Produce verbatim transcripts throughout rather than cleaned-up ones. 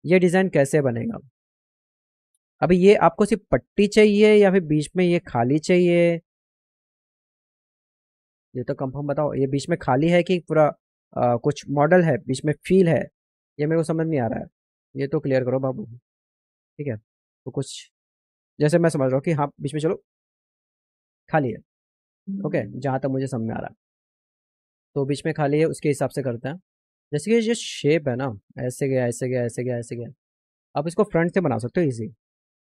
ये डिज़ाइन कैसे बनेगा? अभी ये आपको सिर्फ पट्टी चाहिए या फिर बीच में ये खाली चाहिए? ये तो कंफर्म बताओ, ये बीच में खाली है कि पूरा आ, कुछ मॉडल है बीच में फील है? ये मेरे को समझ नहीं आ रहा है, ये तो क्लियर करो बाबू। ठीक है, तो कुछ जैसे मैं समझ रहा हूँ कि हाँ बीच में चलो खाली है। ओके, जहाँ तक मुझे समझ में आ रहा है तो बीच में खाली है, उसके हिसाब से करते हैं। जैसे कि ये शेप है ना, ऐसे गया ऐसे गया ऐसे गया ऐसे गया, आप इसको फ्रंट से बना सकते हो इजी।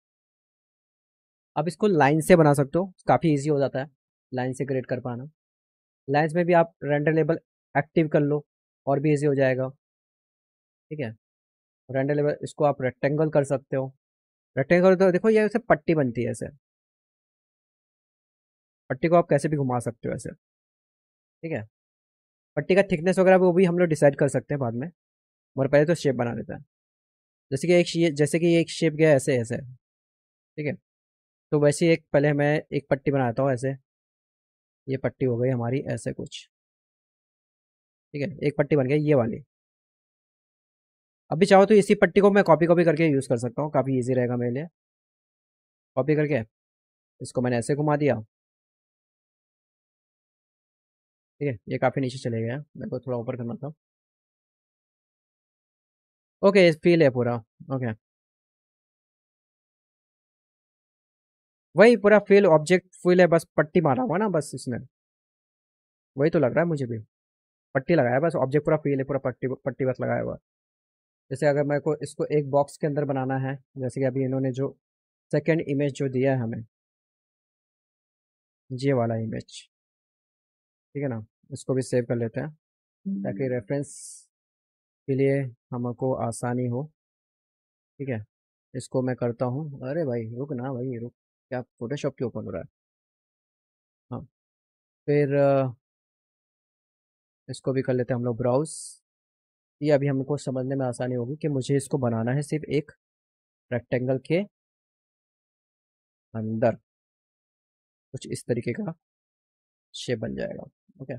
आप इसको लाइन से बना सकते हो, काफ़ी इजी हो जाता है लाइन से क्रिएट कर पाना। लाइन्स में भी आप रेंडर लेबल एक्टिव कर लो और भी इजी हो जाएगा। ठीक है, रेंडर लेबल इसको आप रेक्टेंगल कर सकते हो। रेक्टेंगल तो देखो ये ऐसे पट्टी बनती है ऐसे, पट्टी को आप कैसे भी घुमा सकते हो ऐसे। ठीक है, पट्टी का थिकनेस वगैरह वो भी हम लोग डिसाइड कर सकते हैं बाद में, और पहले तो शेप बना देता है। जैसे कि एक शे- जैसे कि एक शेप गया ऐसे ऐसे। ठीक है, तो वैसे ही एक पहले मैं एक पट्टी बनाता हूँ ऐसे। ये पट्टी हो गई हमारी ऐसे कुछ। ठीक है, एक पट्टी बन गई ये वाली। अभी चाहो तो इसी पट्टी को मैं कॉपी कॉपी करके यूज़ कर सकता हूँ, काफ़ी इजी रहेगा मेरे लिए। कॉपी करके इसको मैंने ऐसे घुमा दिया। ठीक है, ये काफ़ी नीचे चले गया, मेरे को थोड़ा ऊपर करना था। ओके, फील है पूरा। ओके, वही पूरा फील ऑब्जेक्ट फील है, बस पट्टी मारा हुआ ना बस इसने। वही तो लग रहा है मुझे भी, पट्टी लगाया है बस, ऑब्जेक्ट पूरा फील है, पूरा पट्टी पट्टी बस लगाया हुआ है। जैसे अगर मेरे को इसको एक बॉक्स के अंदर बनाना है, जैसे कि अभी इन्होंने जो सेकंड इमेज जो दिया है हमें, ये वाला इमेज। ठीक है ना, इसको भी सेव कर लेते हैं ताकि रेफरेंस के लिए हमको आसानी हो। ठीक है, इसको मैं करता हूँ। अरे भाई रुक ना भाई रुक, क्या फोटोशॉप क्यों ओपन हो रहा है? हाँ, फिर अ, इसको भी कर लेते हैं हम लोग ब्राउज। ये अभी हमको समझने में आसानी होगी कि मुझे इसको बनाना है सिर्फ एक रेक्टेंगल के अंदर, कुछ इस तरीके का शेप बन जाएगा। ओके,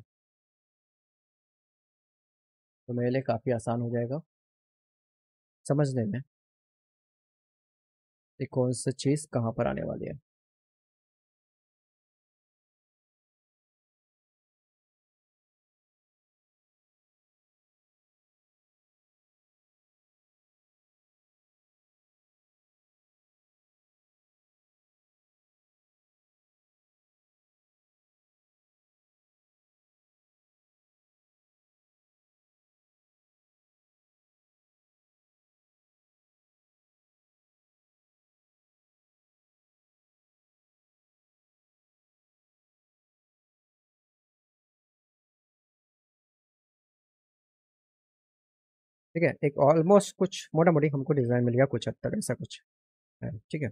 तो मेरे लिए काफ़ी आसान हो जाएगा समझने में कि कौन सी चीज़ कहाँ पर आने वाली है। ठीक है, एक ऑलमोस्ट कुछ मोटा मोटी हमको डिज़ाइन मिल गया, कुछ हद तक ऐसा कुछ है। ठीक है,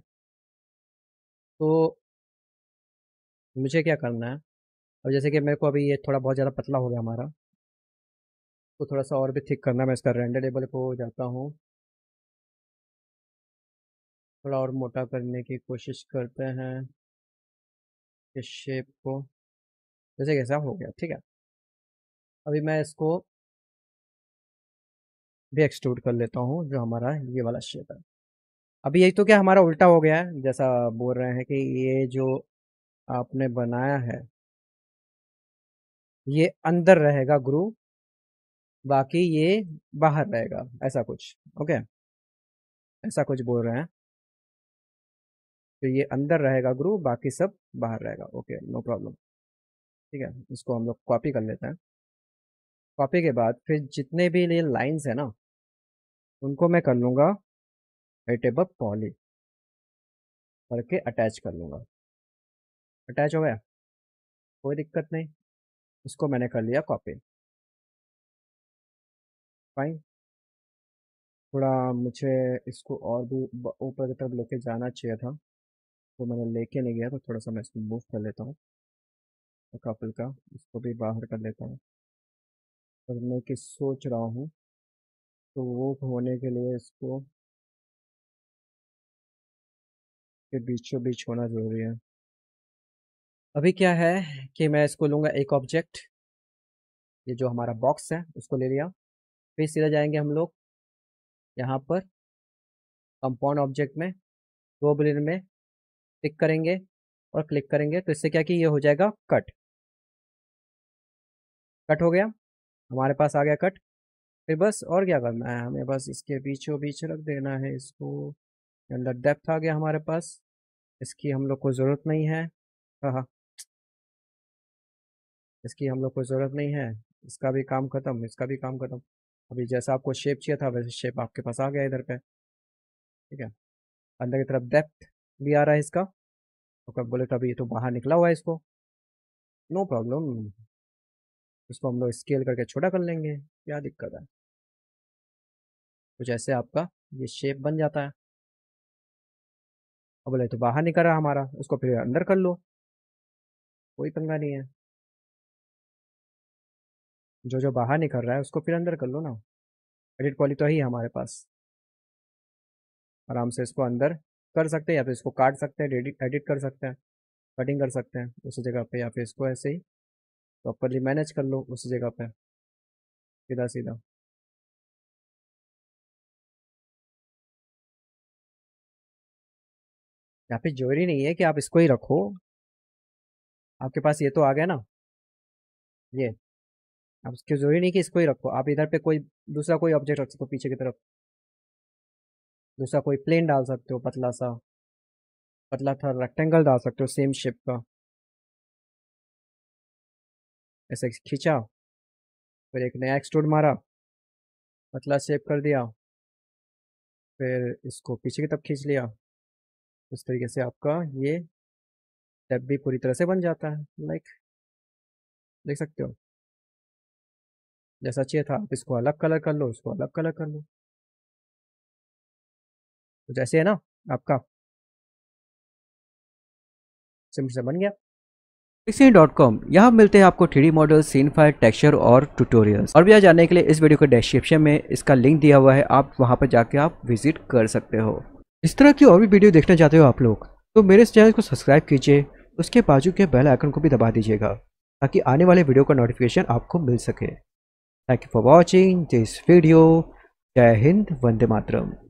तो मुझे क्या करना है अब, जैसे कि मेरे को अभी ये थोड़ा बहुत ज़्यादा पतला हो गया हमारा, तो थोड़ा सा और भी थिक करना है। मैं इसका रेंडर टेबल को जाता हूँ, थोड़ा और मोटा करने की कोशिश करते हैं इस शेप को। जैसे कैसा हो गया। ठीक है, अभी मैं इसको भी एक्सट्रूड कर लेता हूँ, जो हमारा ये वाला शेप है। अभी यही तो क्या हमारा उल्टा हो गया है, जैसा बोल रहे हैं कि ये जो आपने बनाया है ये अंदर रहेगा ग्रुव, बाकी ये बाहर रहेगा, ऐसा कुछ। ओके, ऐसा कुछ बोल रहे हैं, तो ये अंदर रहेगा ग्रुव, बाकी सब बाहर रहेगा। Okay, no problem. ठीक है, इसको हम लोग कॉपी कर लेते हैं। कॉपी के बाद फिर जितने भी ये लाइंस है ना, उनको मैं कर लूँगा वेटेबल पॉली करके अटैच कर लूँगा। अटैच हो गया, कोई दिक्कत नहीं। इसको मैंने कर लिया कॉपी। फाइन, थोड़ा मुझे इसको और भी ब- ऊपर की तरफ लेके जाना चाहिए था, तो मैंने लेके नहीं गया, तो थोड़ा सा मैं इसको मूव कर लेता हूँ। कपल का इसको भी बाहर कर लेता हूँ। और मैं किस सोच रहा हूँ, तो वो होने के लिए इसको के बीचों बीच होना जरूरी है। अभी क्या है कि मैं इसको लूँगा एक ऑब्जेक्ट, ये जो हमारा बॉक्स है उसको ले लिया। फिर सीधा जाएंगे हम लोग यहाँ पर, कंपाउंड ऑब्जेक्ट में दो बिलियन में क्लिक करेंगे और क्लिक करेंगे तो इससे क्या कि ये हो जाएगा कट। कट हो गया, हमारे पास आ गया कट। फिर बस और क्या करना है, हमें बस इसके बीचों बीच रख देना है इसको। अंदर डेप्थ आ गया हमारे पास, इसकी हम लोग को ज़रूरत नहीं है। हाँ हाँ, इसकी हम लोग को ज़रूरत नहीं है। इसका भी काम ख़त्म, इसका भी काम ख़त्म। अभी जैसा आपको शेप चाहिए था वैसे शेप आपके पास आ गया इधर पे। ठीक है, अंदर की तरफ डेप्थ भी आ रहा है इसका। तो कब बोले तो अभी ये तो बाहर निकला हुआ है इसको, नो प्रॉब्लम। इसको हम लोग स्केल करके छोटा कर लेंगे, क्या दिक्कत है। कुछ ऐसे आपका ये शेप बन जाता है। अब बोले तो बाहर निकल रहा हमारा, उसको फिर अंदर कर लो, कोई पंगा नहीं है। जो जो बाहर निकल रहा है उसको फिर अंदर कर लो ना। एडिट पॉली तो ही है हमारे पास, आराम से इसको अंदर कर सकते हैं या फिर इसको काट सकते हैं, एडिट एडिट कर सकते हैं, कटिंग कर सकते हैं उसी जगह पे, या फिर इसको ऐसे ही प्रॉपरली मैनेज कर लो उसी जगह पे, सीधा सीधा। यहाँ पे जरूरी नहीं है कि आप इसको ही रखो, आपके पास ये तो आ गया ना, ये। अब इसकी जरूरी नहीं कि इसको ही रखो, आप इधर पे कोई दूसरा कोई ऑब्जेक्ट रख सकते हो पीछे की तरफ। दूसरा कोई प्लेन डाल सकते हो, पतला सा, पतला था रेक्टेंगल डाल सकते हो सेम शेप का। ऐसे खींचा, फिर एक नया एक्सट्रूड मारा, पतला शेप कर दिया, फिर इसको पीछे की तरफ खींच लिया। इस तरीके से आपका ये स्टेप भी पूरी तरह से बन जाता है। लाइक देख सकते हो, जैसा चाहिए था आप इसको अलग कलर कर लो, इसको अलग कलर कर लो, तो जैसे है ना आपका सिंपल से बन गया। पिक्सी डॉट कॉम, यहाँ मिलते हैं आपको three D model, scene file, texture और ट्यूटोरियल्स। और भी यहाँ जानने के लिए इस वीडियो के डिस्क्रिप्शन में इसका लिंक दिया हुआ है, आप वहाँ पर जाके आप विजिट कर सकते हो। इस तरह की और भी वीडियो देखना चाहते हो आप लोग तो मेरे इस चैनल को सब्सक्राइब कीजिए, उसके बाजू के बेल आइकन को भी दबा दीजिएगा ताकि आने वाले वीडियो का नोटिफिकेशन आपको मिल सके। Thank you for watching this video. जय हिंद, वंदे मातरम।